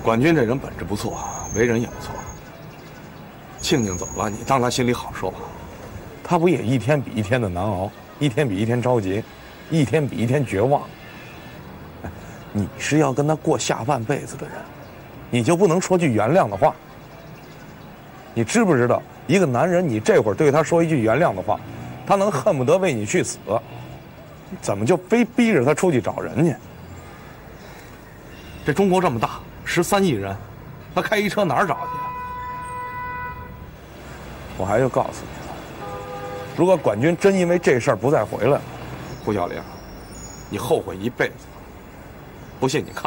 管军这人本质不错，为人也不错。庆庆走了，你当他心里好受啊？他不也一天比一天的难熬，一天比一天着急，一天比一天绝望。你是要跟他过下半辈子的人，你就不能说句原谅的话？你知不知道，一个男人，你这会儿对他说一句原谅的话，他能恨不得为你去死，怎么就非逼着他出去找人去？这中国这么大，13亿人，他开一车哪儿找去啊？我还要告诉你了，如果管军真因为这事儿不再回来了，胡小玲，你后悔一辈子。不信你看。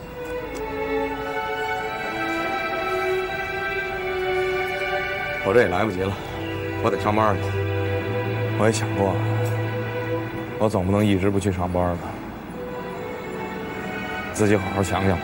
我这也来不及了，我得上班去。我也想过，我总不能一直不去上班吧？自己好好想想吧。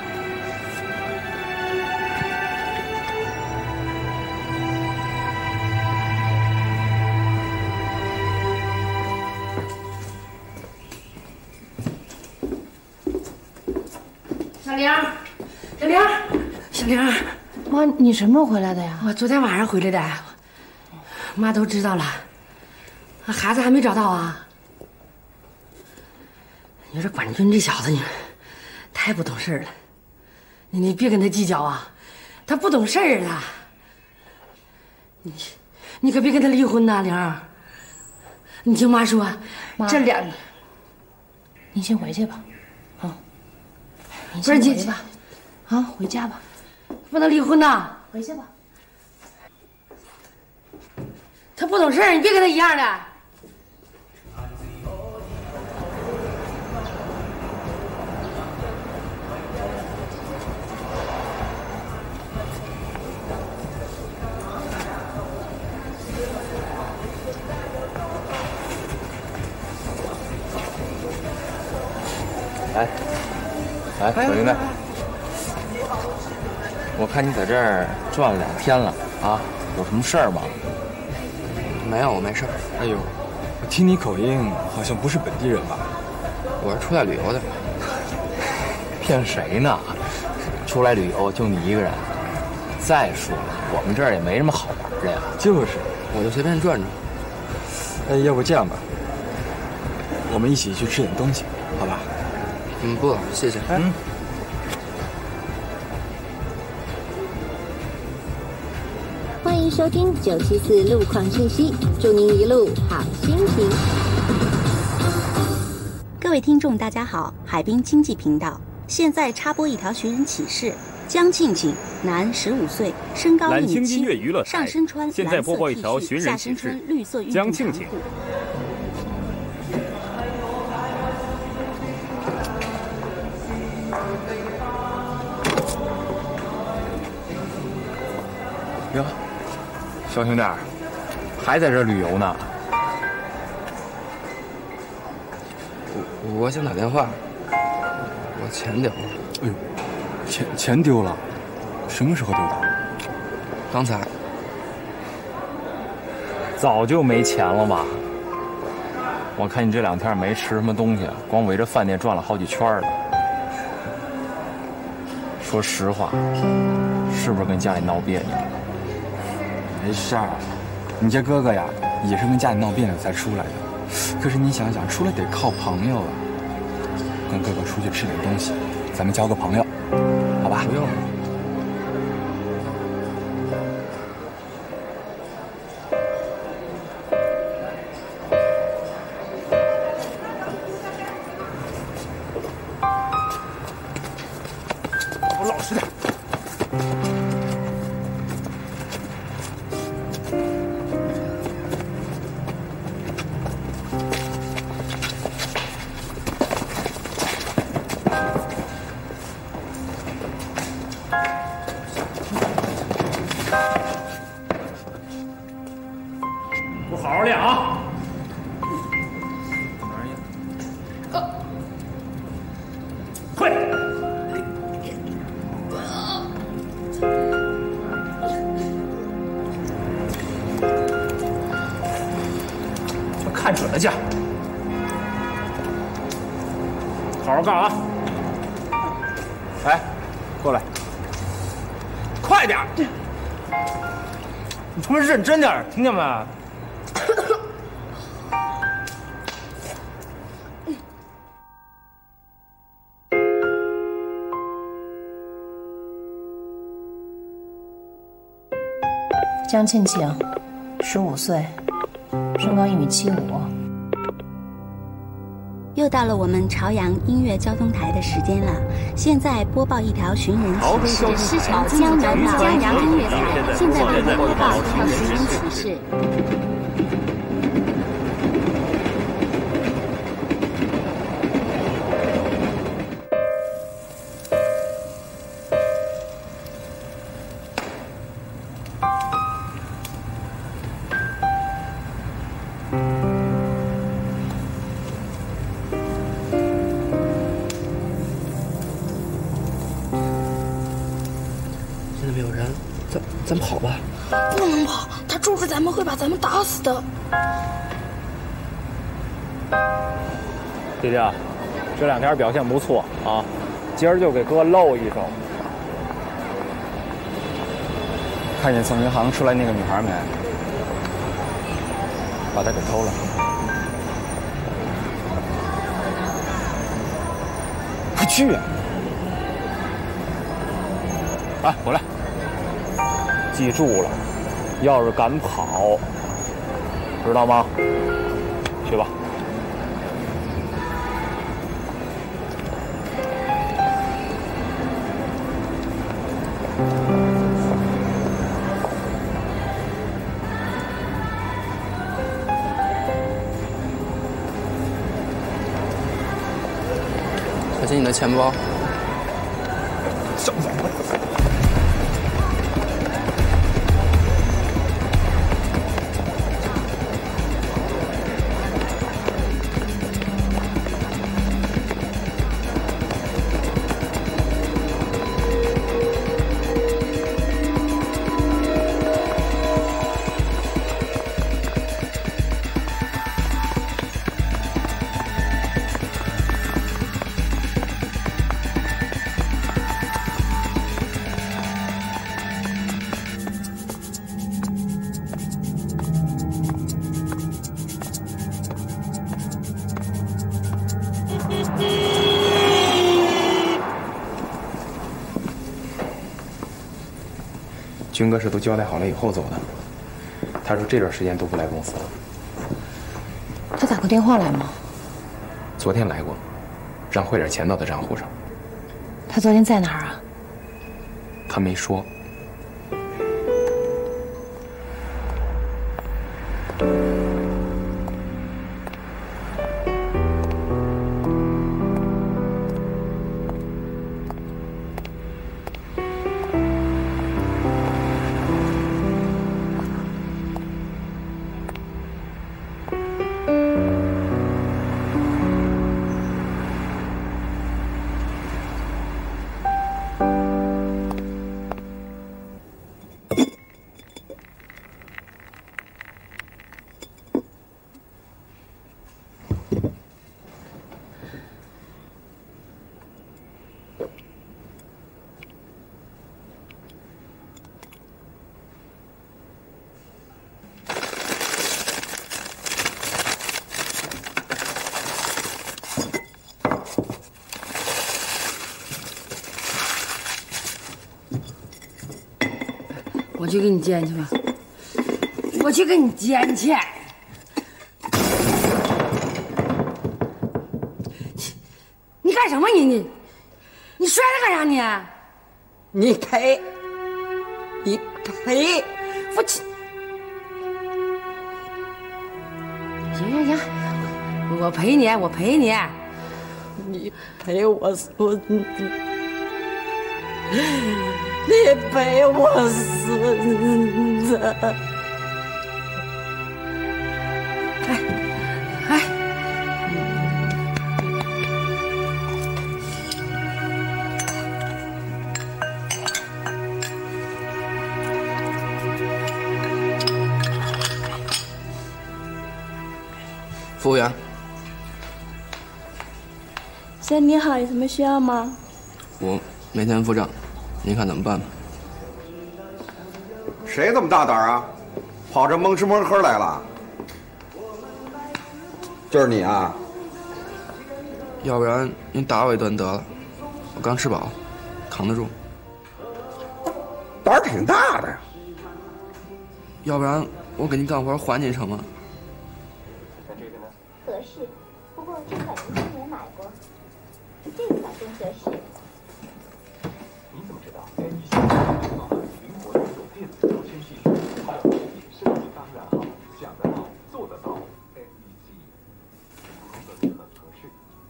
小玲，小玲，小玲， 妈，你什么时候回来的呀？ 我昨天晚上回来的，妈都知道了。孩子还没找到啊？你说管军这小子，你太不懂事了。你别跟他计较啊，他不懂事儿了。你可别跟他离婚呐，玲儿。你听妈说， 妈， 这俩， 你先回去吧，啊。你不是先回吧，啊，回家吧。 不能离婚呐， 回去吧。 他不懂事儿，你别跟他一样的。 来，小玲子，我看你在这儿转了2天了啊，有什么事儿吗？ 没有，我没事。 哎呦，我听你口音好像不是本地人吧？ 我是出来旅游的。 骗谁呢？出来旅游就你一个人。再说了，我们这儿也没什么好玩的呀。 就是， 我就随便转转。 哎，要不这样吧，我们一起去吃点东西，好吧？ 不了，谢谢。 欢迎收听974路况讯息，祝您一路好心情。 各位听众，大家好，海滨经济频道现在插播一条寻人启事：江庆庆，男，15岁，身高1.7米， 蓝星音乐娱乐台上身穿现在播报一条寻人启事： 绿色运动江庆庆。 哟，小兄弟，还在这儿旅游呢？ 我想打电话，我钱丢了。 哎呦，钱丢了？什么时候丢的？ 刚才。 早就没钱了吧？我看你这2天没吃什么东西，光围着饭店转了好几圈了。说实话，是不是跟家里闹别扭？ 没事儿，你这哥哥呀，也是跟家里闹别扭才出来的。可是你想想，出来得靠朋友啊。跟哥哥出去吃点东西，咱们交个朋友，好吧？ 不用了。 我老实点。 我好好练啊！快！看准了架，好好干啊！ 哎，过来。 快点！你他妈认真点，听见没？ 江庆庆，15岁，身高1.75米。 又到了我们朝阳音乐交通台的时间了，现在播报一条寻人启事。江南江阳音乐台现在为您播报一条寻人启事。 咱跑吧。 不能跑，他住着咱们会把咱们打死的。 弟弟，这2天表现不错啊，今儿就给哥露一手。 看见从银行出来那个女孩没？把她给偷了。快去啊！ 来，回来。记住了，要是敢跑，知道吗？去吧。 小心你的钱包。 小子。 军哥是都交代好了以后走的，他说这段时间都不来公司了。 他打过电话来吗？ 昨天来过，让汇点钱到他账户上。 他昨天在哪儿啊？ 他没说。 我去给你捡去吧，我去给你捡去。你干什么你摔他干啥你？ 你赔， 我去。行，我赔你， 你赔我孙子。你陪我孙子， 服务员， 先生你好，有什么需要吗？ 我没钱付账，您看怎么办吧？ 谁这么大胆啊？跑这蒙吃蒙喝来了？就是你啊？ 要不然您打我一顿得了，我刚吃饱，扛得住。 胆儿挺大的呀。 要不然我给您干活还您成吗？ 合适，不过这款您之前买过，这款更合适。 你怎么知道？一系列灵活运用电子标签系统，还有设计当然好，想得到做得到 ，NEC 很合适。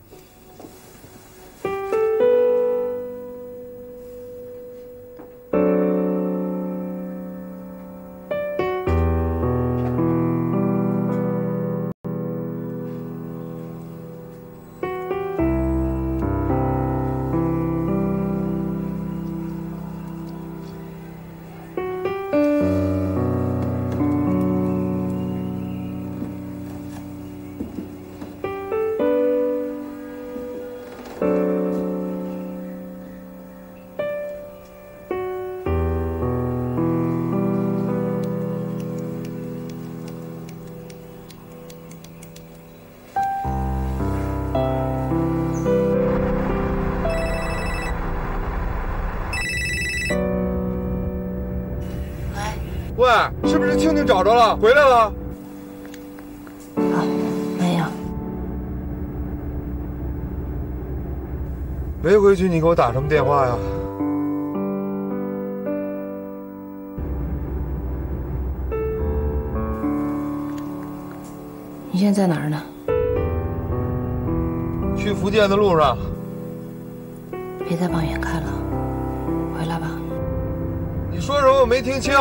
喂，是不是庆庆找着了，回来了？ 没有。 没回去，你给我打什么电话呀？ 你现在在哪儿呢？ 去福建的路上。 别再往远看了，回来吧。 你说什么？我没听清。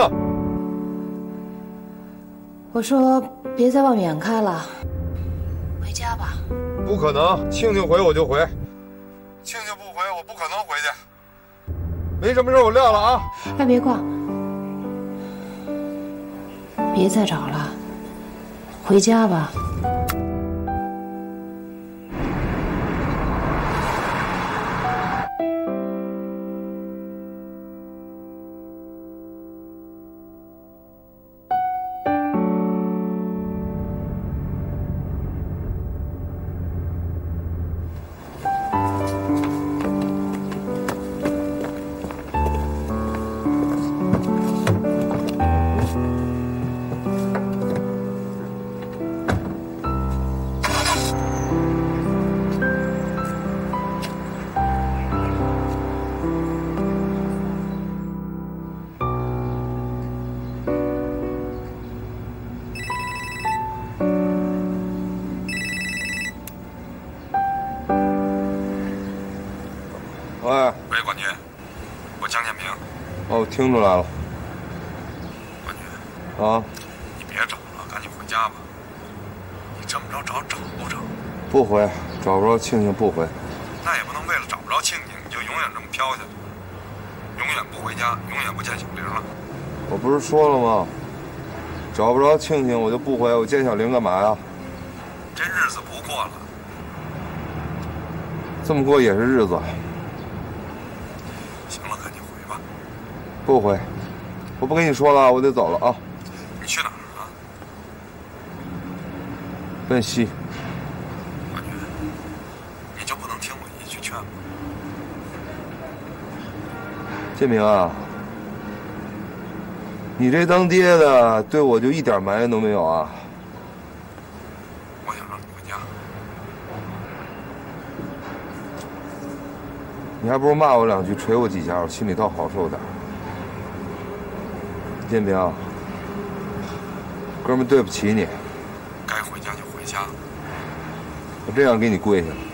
我说别再往远看了，回家吧。 不可能，庆庆回我就回，庆庆不回我不可能回去。没什么事，我撂了啊。 哎，别挂，别再找了，回家吧。 喂，管军，我江建平。哦，我听出来了。管军，啊，你别找了，赶紧回家吧。你这么着找不着？不回，找不着庆庆不回。那也不能为了找不着庆庆，你就永远这么飘下去，永远不回家，永远不见小玲了。我不是说了吗？找不着庆庆我就不回，我见小玲干嘛呀？这日子不过了，这么过也是日子。行了，赶紧回吧。不回，我不跟你说了，我得走了啊。你去哪儿啊？奔西。管军，你就不能听我一句劝吗？建明啊，你这当爹的对我就一点埋怨都没有啊！我想让你回家，你还不如骂我两句，捶我几下，我心里倒好受点。建明，哥们，对不起你，该回家就回家，我这样给你跪下了。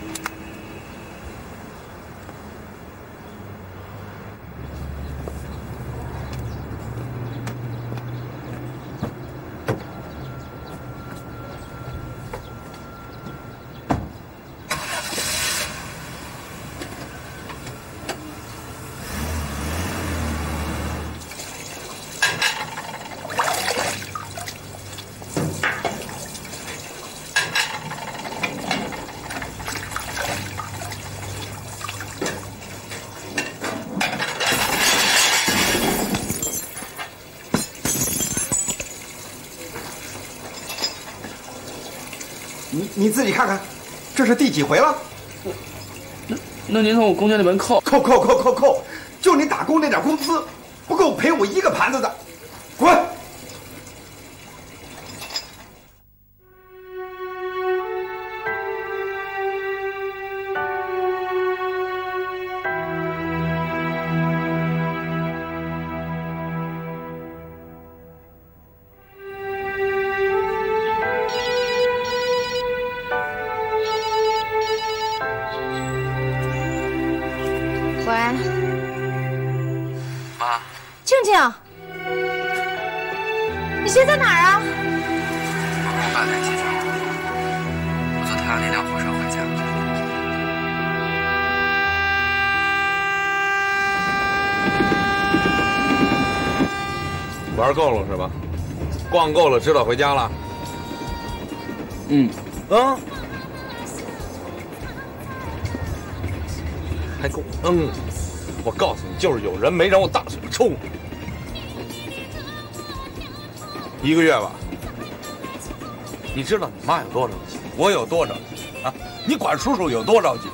你自己看看，这是第几回了？ 那您从我工钱里面扣， 就你打工那点工资，不够赔我一个盘子的，滚！ 静静，你现在哪儿啊？ 我跟我爸在一起走，我坐太阳那辆火车回家。 玩够了是吧？逛够了，知道回家了。还够我告诉你，就是有人没让我大嘴巴抽你。1个月吧，你知道你妈有多着急，我有多着急啊？你管叔叔有多着急？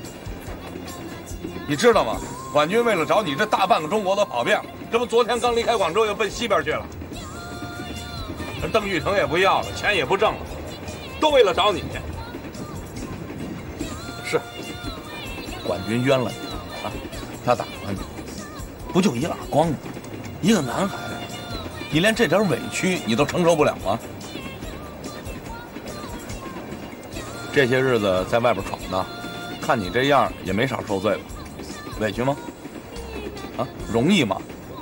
你知道吗？管军为了找你，这大半个中国都跑遍了，这不昨天刚离开广州，又奔西边去了。邓玉成也不要了，钱也不挣了，都为了找你。是，管军冤了你啊！他打了你，不就一耳光吗？一个男孩子，你连这点委屈你都承受不了吗？这些日子在外边闯荡，看你这样也没少受罪吧？委屈吗？啊，容易吗？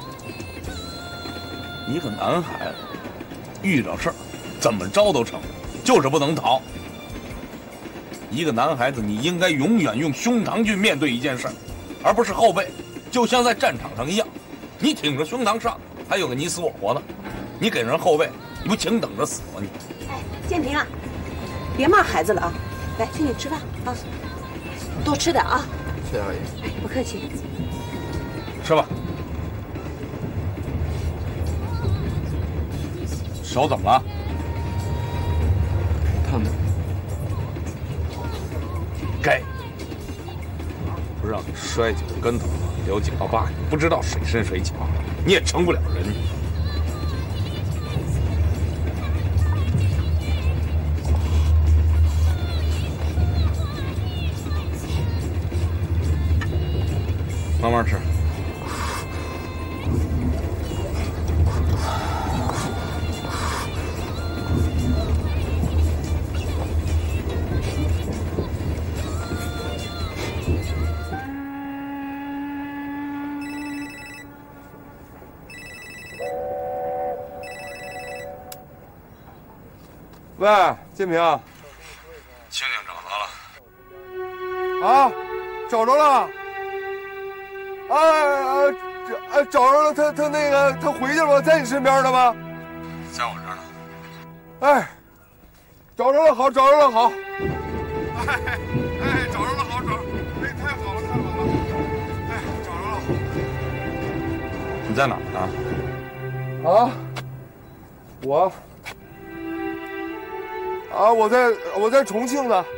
一个男孩子遇着事儿怎么着都成，就是不能逃。一个男孩子，你应该永远用胸膛去面对一件事儿，而不是后背，就像在战场上一样，你挺着胸膛上，还有个你死我活的，你给人后背，你不请等着死吗你？ 哎，建平啊，别骂孩子了啊！来，请你吃饭啊，多吃点啊。 谢阿姨。 哎，不客气。 吃吧。手怎么了？ 烫的。 该。不让你摔几个跟头，留几道疤，不知道谁深谁浅，你也成不了人。慢慢吃。 喂，建平， 青青找着了。 啊，找着了。找着了，他那个他回去了吗？在你身边呢吗？ 在我这儿呢。 哎，找着了，好，找着了，好。哎，找着了，好，哎，太好了，太好了。哎，找着了。 你在哪儿呢？ 啊，我在重庆呢。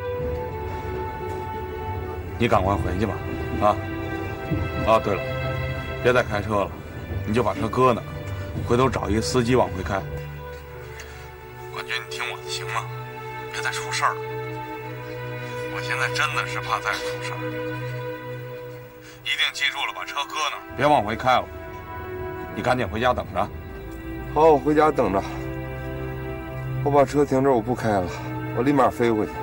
你赶快回去吧，啊，对了，别再开车了，你就把车搁那，回头找一个司机往回开。管军，你听我的行吗？别再出事儿了。我现在真的是怕再出事儿。一定记住了，把车搁那儿，别往回开了。你赶紧回家等着。 好，我回家等着。我把车停这儿，我不开了，我立马飞回去。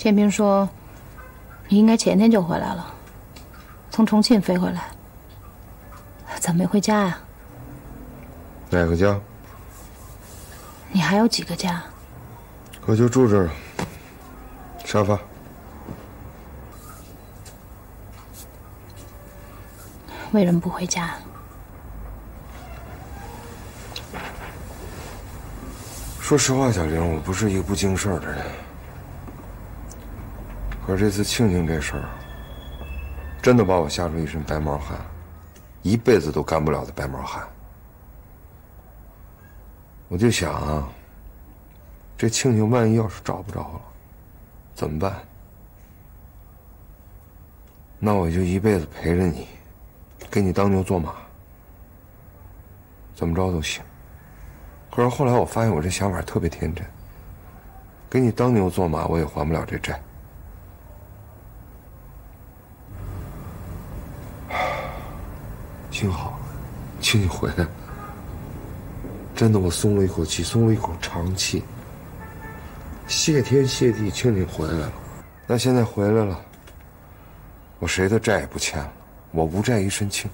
建平说，你应该前天就回来了，从重庆飞回来，怎么没回家呀？ 哪个家？ 你还有几个家？ 我就住这儿，沙发。 为什么不回家？ 说实话，小玲，我不是一个不经事儿的人。可是这次庆庆这事儿，真的把我吓出一身白毛汗，一辈子都干不了的白毛汗。我就想啊，这庆庆万一要是找不着了，怎么办？那我就一辈子陪着你，给你当牛做马，怎么着都行。可是后来我发现我这想法特别天真，给你当牛做马，我也还不了这债。幸好，庆庆回来了，真的我松了一口气，松了一口长气。谢天谢地，庆庆回来了。那现在回来了，我谁的债也不欠了，我无债一身轻。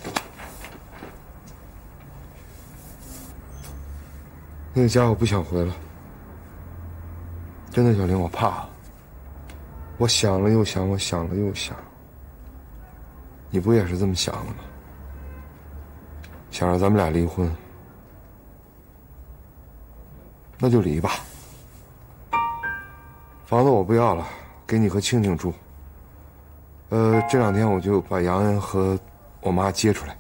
那个家我不想回了，真的，小玲，我怕了。我想了又想，我想了又想。你不也是这么想的吗？想让咱们俩离婚，那就离吧。房子我不要了，给你和庆庆住。这2天我就把杨恩和我妈接出来。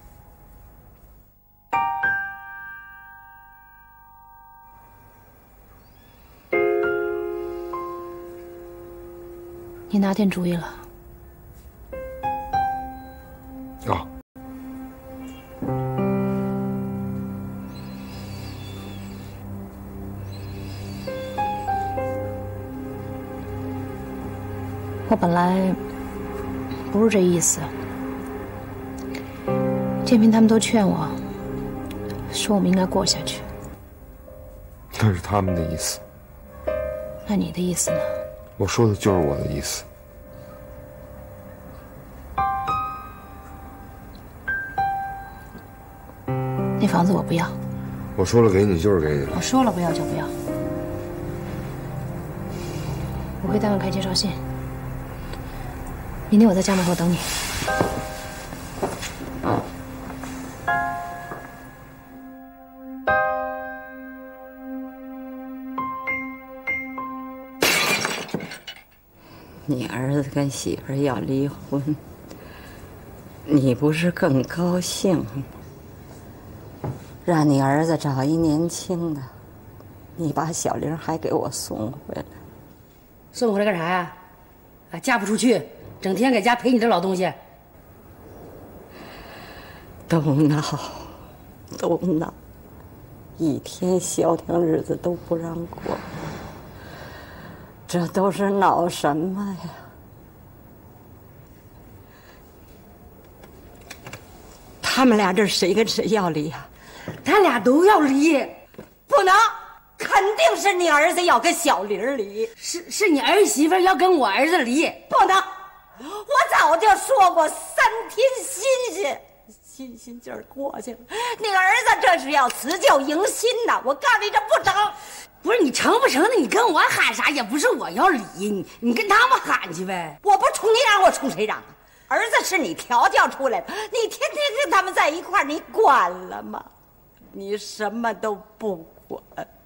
你哪点主意了？ 啊。 我本来不是这意思，建平他们都劝我，说我们应该过下去。 那是他们的意思。 那你的意思呢？ 我说的就是我的意思。 那房子我不要。 我说了给你就是给你了。 我说了不要就不要。我回单位开介绍信。明天我在家门口等你。 你儿子跟媳妇要离婚，你不是更高兴吗？让你儿子找一年轻的，你把小玲还给我送回来。 送回来干啥呀？啊，嫁不出去，整天在家陪你这老东西。 都闹，都闹，一天消停日子都不让过。这都是闹什么呀？他们俩这谁跟谁要离呀？ 他俩都要离， 不能，肯定是你儿子要跟小玲离， 是你儿媳妇要跟我儿子离， 不能！我早就说过，3天新鲜劲儿过去了，你儿子这是要辞旧迎新呐！我告诉你，这不成。 不是你成不成的？你跟我喊啥？也不是我要离，你跟他们喊去呗。 我不冲你嚷，我冲谁嚷啊？儿子是你调教出来的，你天天跟他们在一块儿，你管了吗？你什么都不管。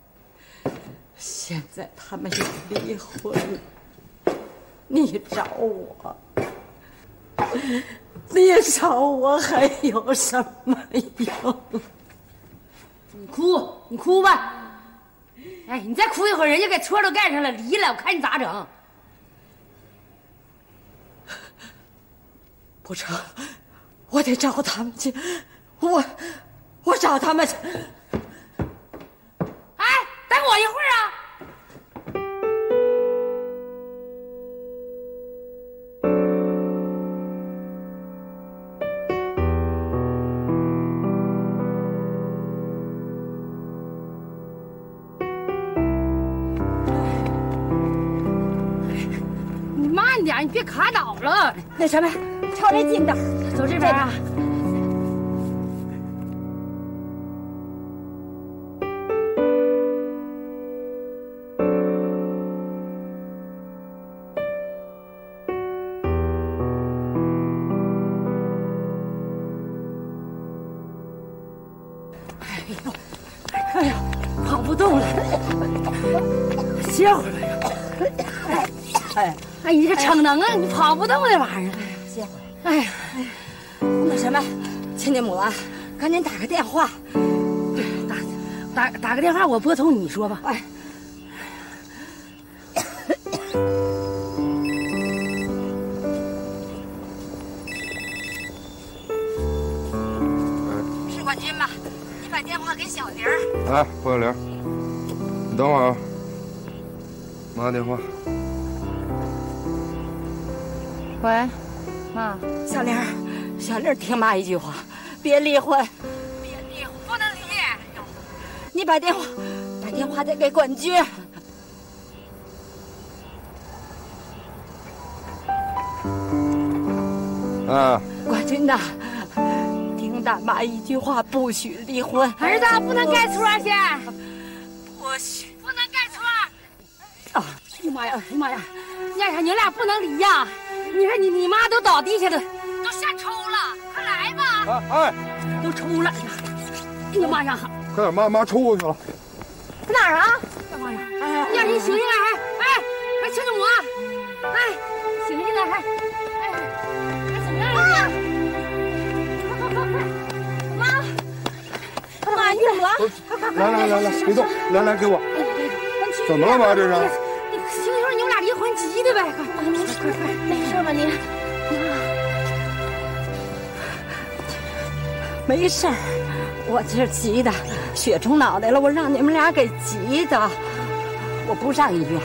现在他们要离婚，你找我，你找我还有什么用？ 你哭吧。哎，你再哭一会儿，人家给戳都盖上了，离了，我看你咋整。 不成，我得找他们去，我找他们去。 哎，等我一会儿啊。 近点，你别卡倒了。 那什么，朝这近点， 走这边啊。哎呀，跑不动了，歇会儿吧。哎，你这逞能啊！你跑不动这玩意儿。 歇会儿。 哎呀， 那什么，亲家母啊，赶紧打个电话。 打个电话，我拨通你说吧。哎。 是冠军吧？你把电话给小玲儿。 哎，胡小玲，你等会儿啊，妈电话。 喂，妈。 小玲儿，小玲儿，听妈一句话，别离婚，别离婚， 不能离。 你把电话得给冠军。 啊， 冠军呐，听大妈一句话，不许离婚。 儿子不能盖错去， 不许， 不能盖错。啊！哎呀妈呀！哎呀妈呀！你俩不能离呀！你说你妈都倒地下了，都吓抽了，快来吧！ 哎， 都抽了。哎呀妈呀！ 快点，妈抽过去了。 在哪儿啊？干嘛呀？哎，你醒醒来，还亲家母，醒醒来，还怎么样了？快！妈，你怎么了？ 来，别动，来，给我。怎么了，妈？这是？ 媳妇，你们俩离婚急的呗？快， 没事吧您？ 没事儿，我这急的血冲脑袋了，我让你们俩给急的。我不上医院，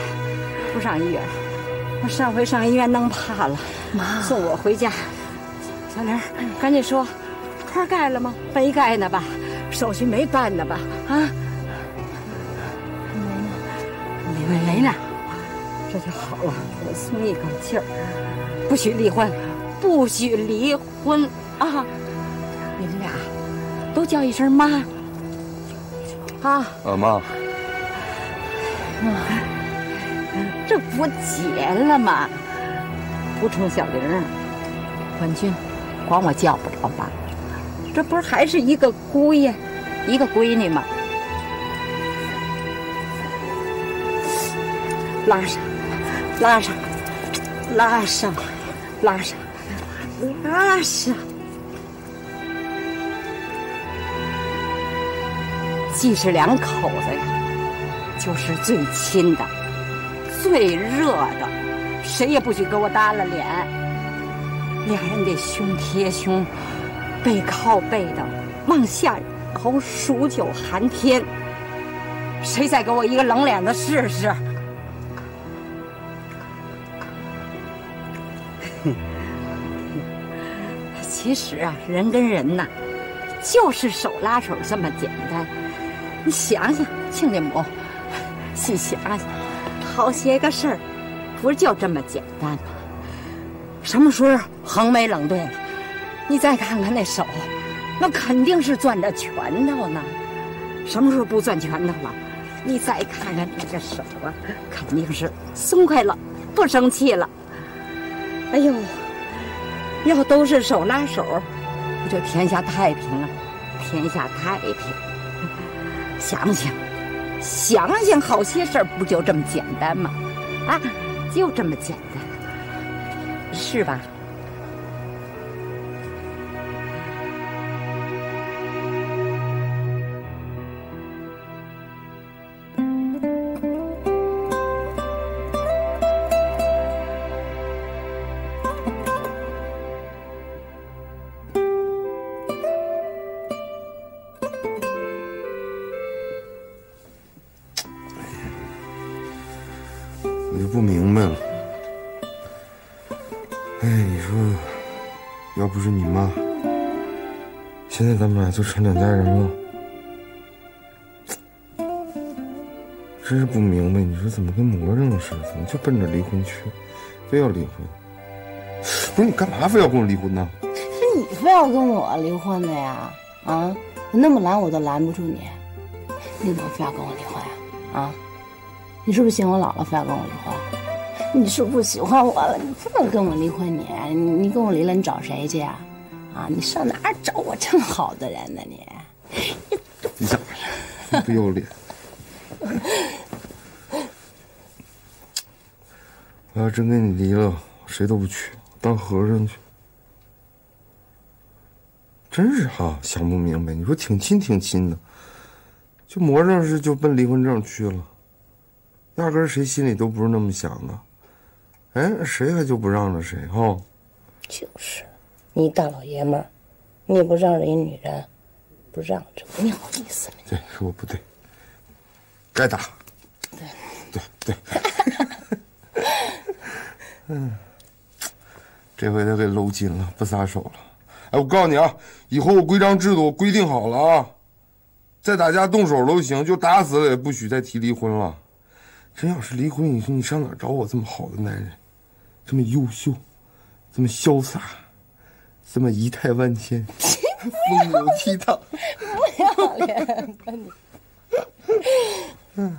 我上回上医院弄怕了，妈送我回家。小玲，赶紧说，花盖了吗？没盖呢吧？手续没办呢吧？啊？没呢，这就好了，我松一口气儿。不许离婚，不许离婚啊！你们俩都叫一声妈啊！ 妈， 这不结了吗？不冲小玲，冠军，管我叫不着爸，这不是还是一个姑爷，一个闺女吗？拉上，既是两口子呀，就是最亲的、最热的，谁也不许给我耷拉脸。俩人得胸贴胸，背靠背的往下口数九寒天，谁再给我一个冷脸子试试？其实啊，人跟人呐，就是手拉手这么简单。你想想，亲家母，细想想，好些个事儿，不是就这么简单吗？什么时候横眉冷对了？你再看看那手，那肯定是攥着拳头呢。什么时候不攥拳头了？你再看看这个手啊，肯定是松快了，不生气了。哎呦！要都是手拉手，不就天下太平了？天下太平。想想，好些事儿不就这么简单吗？啊，就这么简单，是吧？ 我就不明白了。哎，你说，要不是你妈，现在咱们俩就成两家人了。真是不明白，你说怎么跟魔怔似的，怎么就奔着离婚去？ 非要离婚？不是你干嘛非要跟我离婚呢？ 是你非要跟我离婚的呀？啊，我那么拦我都拦不住你，你怎么非要跟我离婚呀？啊，你是不是嫌我老了非要跟我离婚？你是不是喜欢我了？你非要跟我离婚你跟我离了你找谁去啊？啊，你上哪儿找我这么好的人呢你？ 你想，你不要脸！我要真跟你离了，谁都不娶，当和尚去。真是哈，想不明白。你说挺亲的，就魔怔似就奔离婚证去了，压根儿谁心里都不是那么想的。哎，谁还就不让着谁哈？ 就是，你大老爷们儿，你也不让着一女人，不让着，你好意思吗？ 对，是我不对，该打。对。这回他给搂紧了，不撒手了。哎，我告诉你啊，以后规章制度规定好了啊，再打架动手都行，就打死了也不许再提离婚了。真要是离婚，你说你上哪找我这么好的男人，这么优秀，这么潇洒，这么仪态万千，风流倜傥， 不要脸吧你！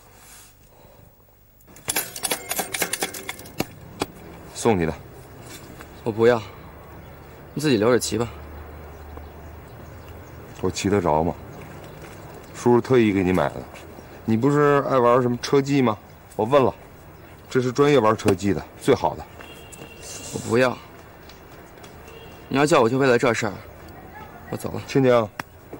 送你的。 我不要，你自己留着骑吧。 我骑得着吗？叔叔特意给你买的。你不是爱玩什么车技吗？我问了，这是专业玩车技的，最好的。 我不要。你要叫我就为了这事儿，我走了。 青青，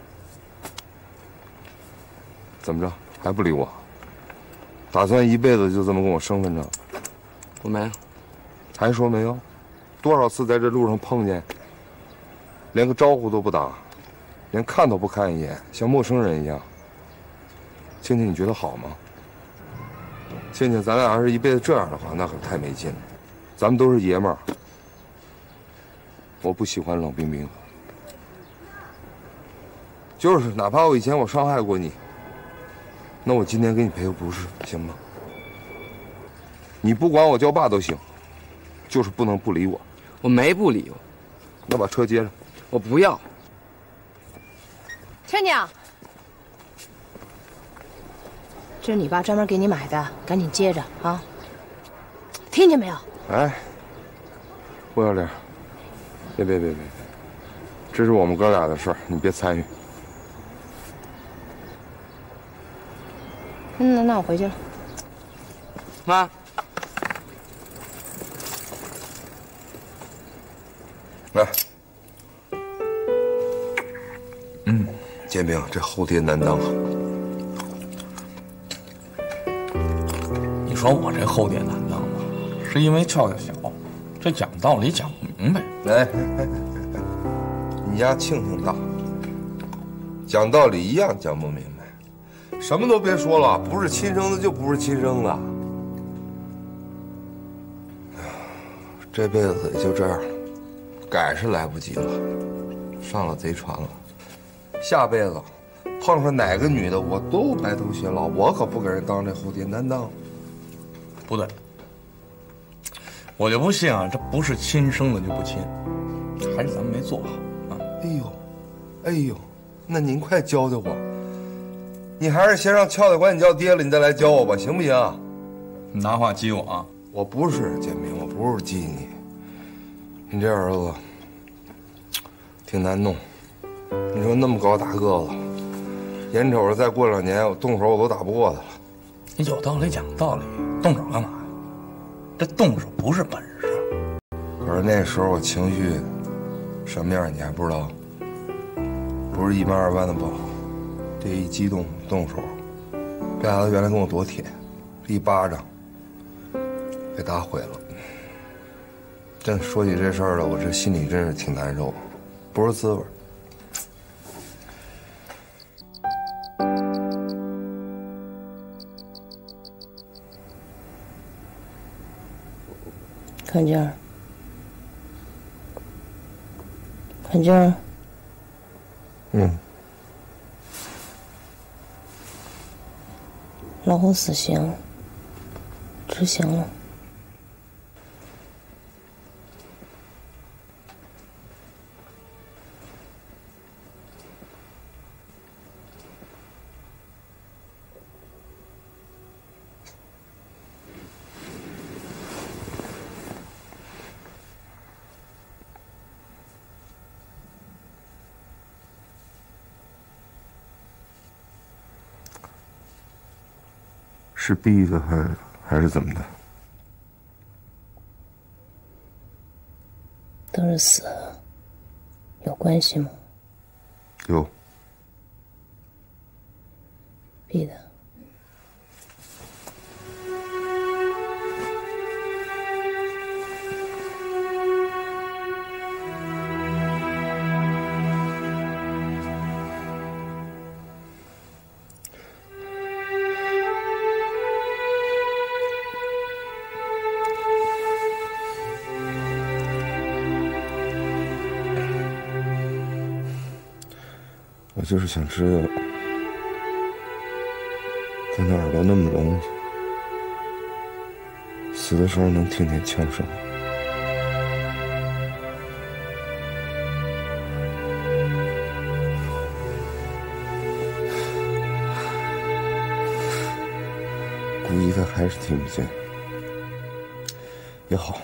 怎么着还不理我？打算一辈子就这么跟我生分着？ 我没有。 还说没有？多少次在这路上碰见，连个招呼都不打，连看都不看一眼，像陌生人一样。青青，你觉得好吗？青青，咱俩要是一辈子这样的话，那可太没劲了。咱们都是爷们儿，我不喜欢冷冰冰的。就是，哪怕我以前我伤害过你，那我今天给你赔个不是，行吗？你不管我叫爸都行，就是不能不理我。 我没不理我。 那把车接上。 我不要。 亲家，这是你爸专门给你买的，赶紧接着啊！听见没有？ 哎，不要脸！别，这是我们哥俩的事儿，你别参与。 那我回去了。 妈。 来，煎饼这后爹难当。 你说我这后爹难当吗？是因为俏俏小，这讲道理讲不明白。 哎，你家庆庆大，讲道理一样讲不明白，什么都别说了，不是亲生的就不是亲生的。这辈子也就这样了。改是来不及了，上了贼船了。下辈子碰上哪个女的，我都白头偕老，我可不给人当这后爹难当。 不对，我就不信啊，这不是亲生的就不亲，还是咱们没做好啊。 哎呦，那您快教教我。你还是先让俏俏管你叫爹了，你再来教我吧，行不行？ 你拿话激我啊？ 我不是建明，我不是激你。你这儿子挺难弄，你说那么高大个子，眼瞅着再过2年我动手我都打不过他了。 你有道理讲道理，动手干嘛呀？这动手不是本事。 可是那时候我情绪什么样你还不知道，不是一般2般的不好。这一激动动手，这孩子原来跟我多铁，一巴掌给打毁了。真说起这事儿来，我这心里真是挺难受，不是滋味。 看劲儿，看劲儿。老虎死刑执行了。 是逼的还是怎么的？ 都是死，有关系吗？ 有。 逼的。 我就是想知道，他那耳朵那么聋，死的时候能听见枪声。估计他还是听不见，也好，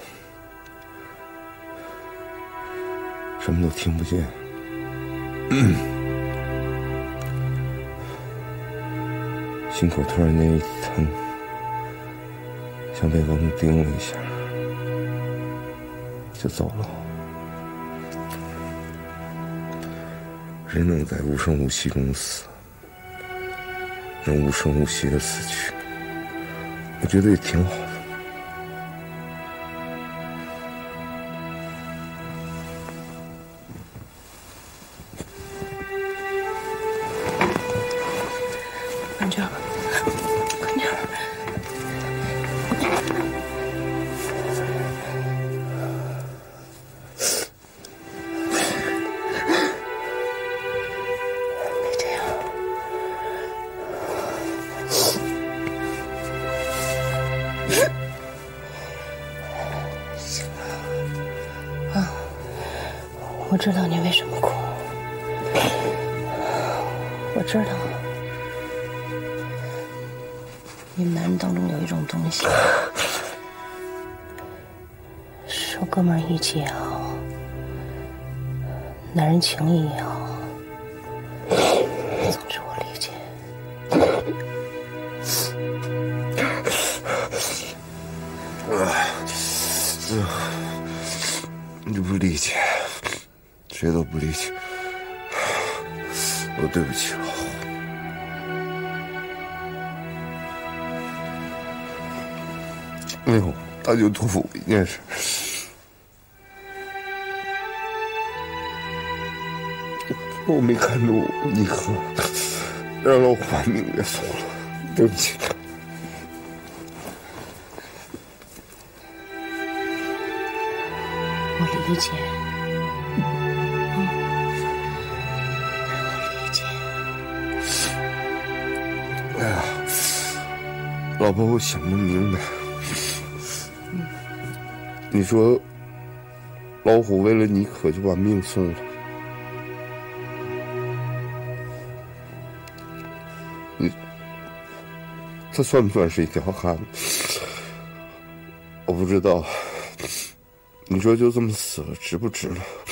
什么都听不见。心口突然间一疼，像被蚊子叮了一下，就走了。人能在无声无息中死，能无声无息的死去，我觉得也挺好的。 慢点，快点。别这样。行了。啊，我知道你为什么哭。我知道。你们男人当中有一种东西，说哥们儿义气也好，男人情义也好，总之我理解。 你不理解，谁都不理解。我对不起老虎。没有，他就托付我一件事。我没看住你和让老虎把命给送了，对不起。 我理解。 哎呀，老婆，我想不明白。你说，老虎为了你可就把命送了，他算不算是一条汉子？我不知道。你说就这么死了，值不值了？